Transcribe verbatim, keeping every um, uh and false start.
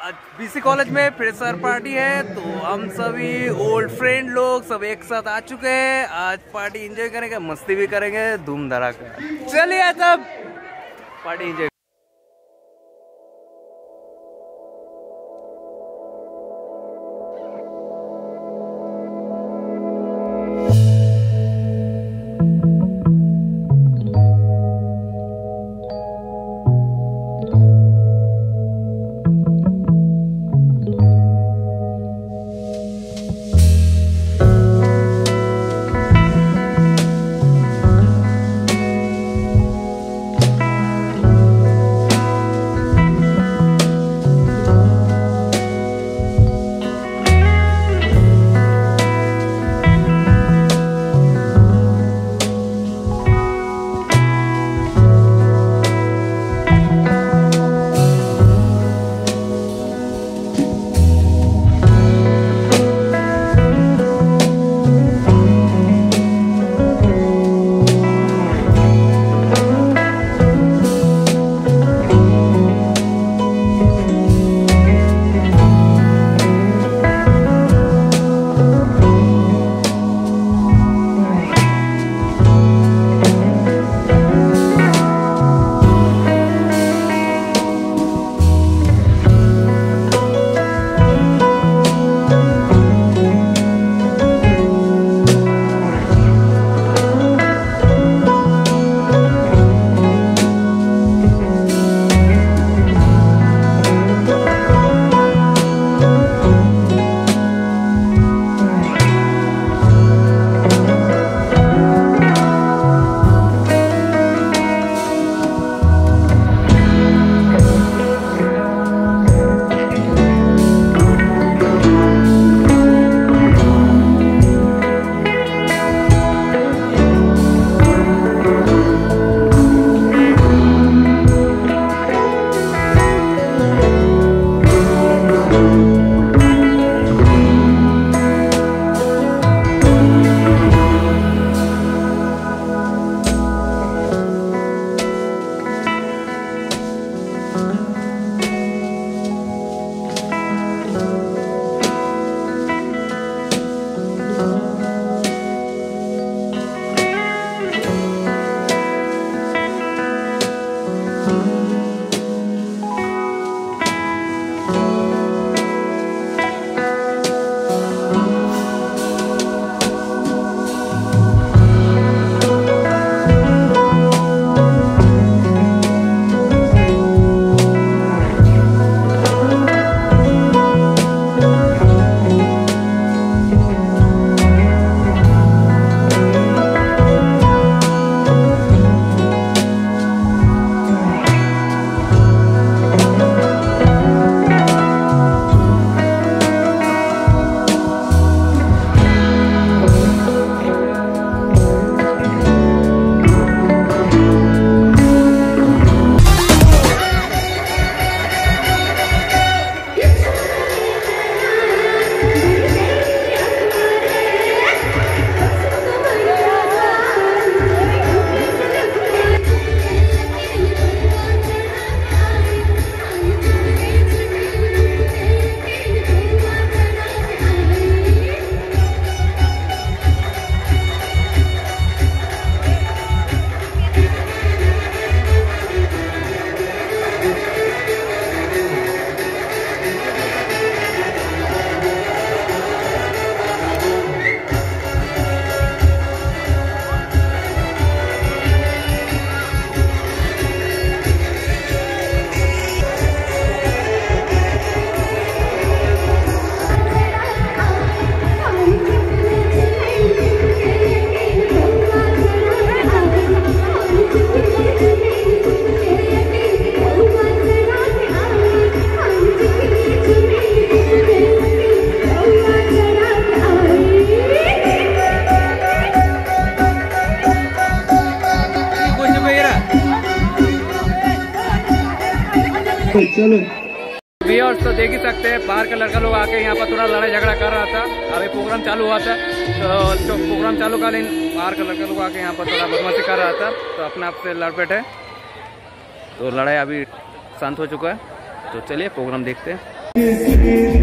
BC college में fresher party है, तो हम सभी ओल्ड फ्रेंड लोग सब एक साथ आ चुके हैं। आज पार्टी एंजॉय करेंगे, मस्ती भी करेंगे, धूम धड़ाका। चलिए तब पार्टी एंजॉय। चलो व्यूअर्स तो देख ही सकते हैं, बाहर का लड़का लोग आके यहाँ पर थोड़ा लड़ाई झगड़ा कर रहा था। अभी प्रोग्राम चालू हुआ था, तो, तो प्रोग्राम चालू का बाहर का लड़का लोग आके यहाँ पर थोड़ा बदमाशी कर रहा था, तो अपने आप से लड़ बैठे। तो लड़ाई अभी शांत हो चुका है, तो चलिए प्रोग्राम देखते हैं। चलो